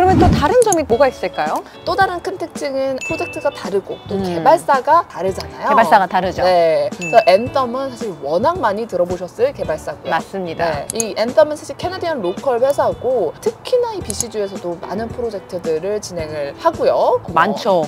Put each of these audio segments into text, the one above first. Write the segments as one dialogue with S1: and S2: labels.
S1: 그러면 또 다른 점이 뭐가 있을까요?
S2: 또 다른 큰 특징은 프로젝트가 다르고 또 개발사가 다르잖아요.
S1: 개발사가 다르죠.
S2: 네. 그래서 앤썸은 사실 워낙 많이 들어보셨을 개발사고요.
S1: 맞습니다.
S2: 네. 이 앤썸은 사실 캐나디안 로컬 회사고 특히나 이 BC주에서도 많은 프로젝트들을 진행을 하고요.
S1: 많죠.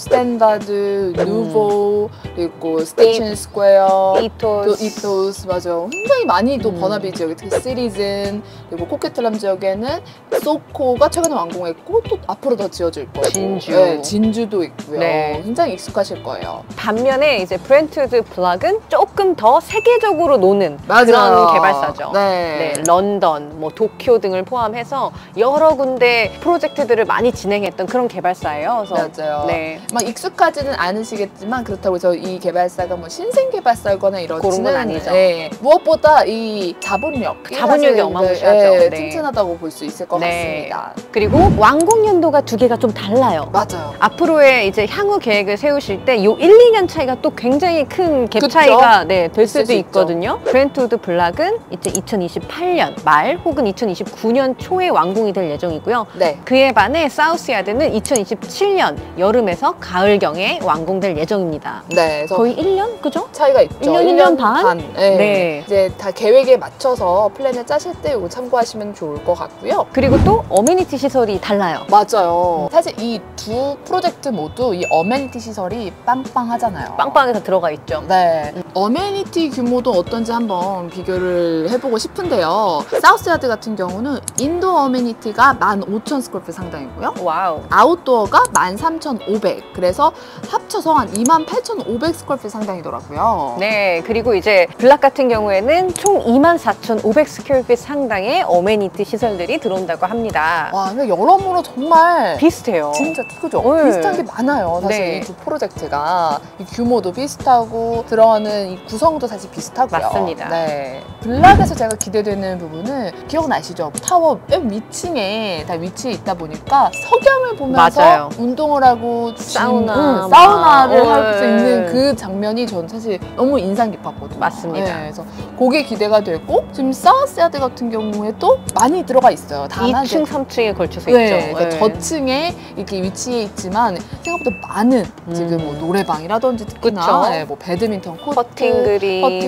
S2: 스탠다드, 누보, 그리고 스테이션 스퀘어, 또
S1: 이토스.
S2: 이토스, 맞아. 굉장히 많이 또 번합이 지역이 특히 시리즌, 그리고 코케틀람 지역에는 소코가 최근에 완공했고 또 앞으로 더 지어질 거예요.
S1: 진주.
S2: 네, 진주도 있고요.
S1: 네.
S2: 굉장히 익숙하실 거예요.
S1: 반면에 이제 브렌트우드 블락은 조금 더 세계적으로 노는
S2: 맞아요.
S1: 그런 개발사죠.
S2: 네.
S1: 네, 런던, 뭐 도쿄 등을 포함해서 여러 군데 프로젝트들을 많이 진행했던 그런 개발사예요. 그래서
S2: 맞아요.
S1: 네.
S2: 막 익숙하지는 않으시겠지만 그렇다고 해서 이 개발사가 뭐 신생 개발사거나
S1: 그런
S2: 이러지는
S1: 건 아니죠.
S2: 네. 무엇보다 이 자본력이
S1: 자본력이
S2: 사실,
S1: 어마무시하죠.
S2: 네,
S1: 네.
S2: 튼튼하다고 볼 수 있을 것
S1: 네.
S2: 같습니다.
S1: 그리고 완공 연도가 두 개가 좀 달라요.
S2: 맞아요.
S1: 앞으로의 이제 향후 계획을 세우실 때 요 1, 2년 차이가 또 굉장히 큰 갭 차이가 네, 될
S2: 있을
S1: 수도
S2: 수
S1: 있거든요. 브렌트우드 블락은 이제 2028년 말 혹은 2029년 초에 완공이 될 예정이고요.
S2: 네.
S1: 그에 반해 사우스야드는 2027년 여름에서 가을경에 완공될 예정입니다.
S2: 네. 그래서
S1: 거의 1년? 그죠?
S2: 차이가 있죠.
S1: 1년 반?
S2: 네.
S1: 네.
S2: 이제 다 계획에 맞춰서 플랜을 짜실 때 이거 참고하시면 좋을 것 같고요.
S1: 그리고 또 어메니티 시설이 달라요.
S2: 맞아요. 사실 이 두 프로젝트 모두 이 어메니티 시설이 빵빵하잖아요.
S1: 빵빵해서 들어가 있죠.
S2: 네. 어메니티 규모도 어떤지 한번 비교를 해보고 싶은데요. 사우스야드 같은 경우는 인도어 어메니티가 15,000 스퀘어핏 상당이고요.
S1: 와우.
S2: 아웃도어가 13,500. 그래서 합쳐서 한 28,500 스퀘어핏 상당이더라고요.
S1: 네, 그리고 이제 블락 같은 경우에는 총 24,500 스퀘어핏 상당의 어메니티 시설들이 들어온다고 합니다.
S2: 와, 근데 여러모로 정말
S1: 비슷해요.
S2: 진짜 그죠?
S1: 네.
S2: 비슷한 게 많아요. 사실
S1: 네.
S2: 이 두 프로젝트가 이 규모도 비슷하고 들어가는 이 구성도 사실 비슷하고요.
S1: 맞습니다.
S2: 네. 블락에서 제가 기대되는 부분은 기억나시죠? 타워 맨 위층에 다 위치해 있다 보니까 석양을 보면서
S1: 맞아요.
S2: 운동을 하고
S1: 사우나,
S2: 사우나를
S1: 막,
S2: 할 수 있는 그 장면이 전 사실 너무 인상 깊었거든요.
S1: 맞습니다.
S2: 네, 그래서 그게 기대가 되고 지금 사우스야드 같은 경우에도 많이 들어가 있어요. 다만
S1: 2층, 3층에 걸쳐서
S2: 네,
S1: 있죠.
S2: 그러니까 저층에 이렇게 위치해 있지만 생각보다 많은 지금 뭐 노래방이라든지 특히나
S1: 그쵸.
S2: 네, 뭐 배드민턴 코트,
S1: 퍼팅 그린,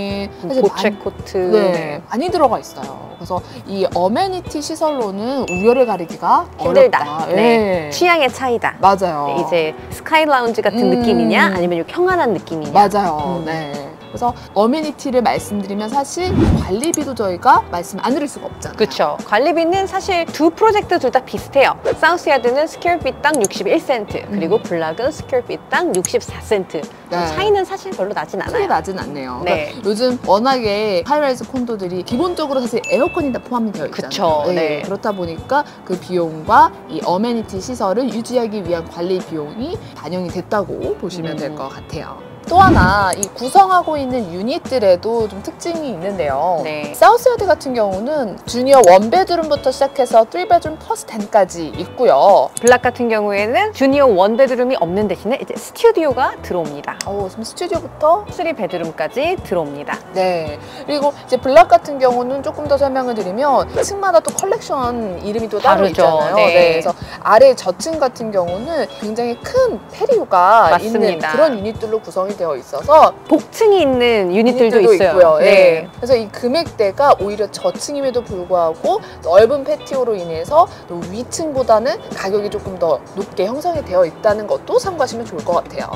S2: 사실
S1: 보채
S2: 많이,
S1: 코트.
S2: 네, 많이 들어가 있어요. 그래서 이 어메니티 시설로는 우열을 가리기가
S1: 힘들다.
S2: 어렵다.
S1: 네.
S2: 네.
S1: 취향의 차이다.
S2: 맞아요.
S1: 네, 이제 스카이 라운지 같은 느낌이냐 아니면 좀 평안한 느낌이냐.
S2: 맞아요. 네. 그래서 어메니티를 말씀드리면 사실 관리비도 저희가 말씀 안 드릴 수가 없잖아요.
S1: 그렇죠. 관리비는 사실 두 프로젝트 둘 다 비슷해요. 사우스야드는 스퀘어핏당 61센트 그리고 블락은 스퀘어핏당 64센트.
S2: 네.
S1: 차이는 사실 별로 나진
S2: 크게
S1: 않아요.
S2: 나진 않네요.
S1: 네.
S2: 그러니까 요즘 워낙에 하이라이즈 콘도들이 기본적으로 사실 에어컨이 다 포함이 되어 있잖아요.
S1: 그쵸, 네.
S2: 그렇다 보니까 그 비용과 이 어메니티 시설을 유지하기 위한 관리 비용이 반영이 됐다고 보시면 될 것 같아요. 또 하나 이 구성하고 있는 유닛들에도 좀 특징이 있는데요.
S1: 네.
S2: 사우스야드 같은 경우는 주니어 1베드룸부터 시작해서 3베드룸 플러스 10까지 있고요.
S1: 블락 같은 경우에는 주니어 원베드룸이 없는 대신에 이제 스튜디오가 들어옵니다.
S2: 지금 스튜디오부터
S1: 3베드룸까지 들어옵니다.
S2: 네. 그리고 이제 블락 같은 경우는 조금 더 설명을 드리면 층마다 또 컬렉션 이름이 또 따로
S1: 다르죠.
S2: 있잖아요.
S1: 네.
S2: 그래서 아래 저층 같은 경우는 굉장히 큰 페리오가 있는
S1: 맞습니다.
S2: 그런 유닛들로 구성이 되어 있어서
S1: 복층이 있는 유닛들도 있어요.
S2: 있고요.
S1: 네.
S2: 네. 그래서 이 금액대가 오히려 저층임에도 불구하고 넓은 패티오로 인해서 또 위층보다는 가격이 조금 더 높게 형성이 되어 있다는 것도 참고하시면 좋을 것 같아요.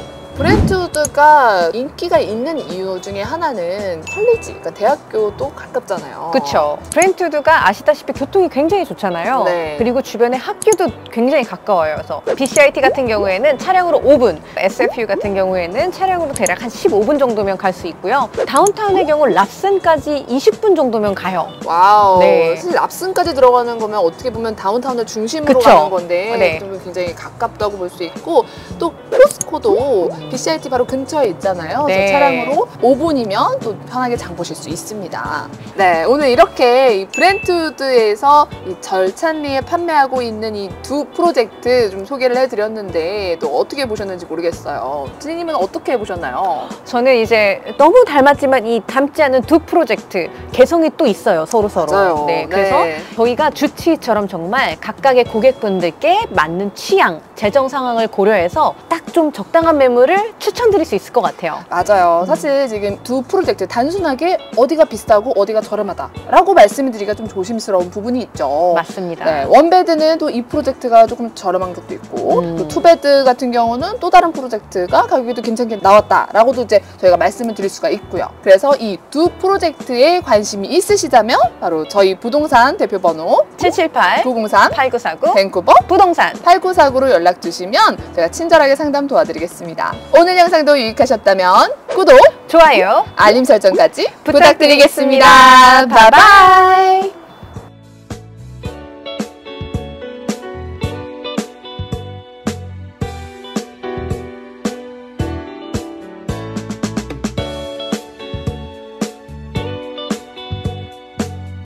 S2: 브렌트우드가 인기가 있는 이유 중에 하나는 컬리지, 그러니까 대학교도 가깝잖아요.
S1: 그렇죠. 브렌트우드가 아시다시피 교통이 굉장히 좋잖아요.
S2: 네.
S1: 그리고 주변에 학교도 굉장히 가까워요. 그래서 BCIT 같은 경우에는 차량으로 5분, SFU 같은 경우에는 차량으로 대략 한 15분 정도면 갈 수 있고요. 다운타운의 경우 랍슨까지 20분 정도면 가요.
S2: 와우.
S1: 네.
S2: 사실 랍슨까지 들어가는 거면 어떻게 보면 다운타운을 중심으로
S1: 그쵸.
S2: 가는 건데
S1: 네.
S2: 좀 굉장히 가깝다고 볼 수 있고 또 코스코도 BCIT 바로 근처에 있잖아요.
S1: 네.
S2: 그래서 차량으로 5분이면 또 편하게 장 보실 수 있습니다. 네, 오늘 이렇게 이 브렌트우드에서 이 절찬리에 판매하고 있는 이 두 프로젝트 좀 소개를 해드렸는데 또 어떻게 보셨는지 모르겠어요. 진희님은 어떻게 보셨나요?
S1: 저는 이제 너무 닮았지만 이 닮지 않은 두 프로젝트 개성이 또 있어요, 서로서로.
S2: 맞아요.
S1: 네, 그래서
S2: 네.
S1: 저희가 주치처럼 정말 각각의 고객분들께 맞는 취향, 재정 상황을 고려해서 딱 좀 적당한 매물을 추천드릴 수 있을 것 같아요.
S2: 맞아요. 사실 지금 두 프로젝트 단순하게 어디가 비싸고 어디가 저렴하다라고 말씀을 드리기가 좀 조심스러운 부분이 있죠.
S1: 맞습니다.
S2: 네, 원베드는 또 이 프로젝트가 조금 저렴한 것도 있고 또 투베드 같은 경우는 또 다른 프로젝트가 가격이 괜찮게 나왔다라고도 이제 저희가 말씀을 드릴 수가 있고요. 그래서 이 두 프로젝트에 관심이 있으시다면 바로 저희 부동산 대표번호
S1: 778
S2: 903
S1: 8949
S2: 밴쿠버
S1: 부동산
S2: 8949로 연락 주시면 제가 친절하게 상담 도와드리겠습니다. 오늘 영상도 유익하셨다면 구독,
S1: 좋아요
S2: 알림 설정까지
S1: 부탁드리겠습니다.
S2: 부탁드리겠습니다. 바이바이.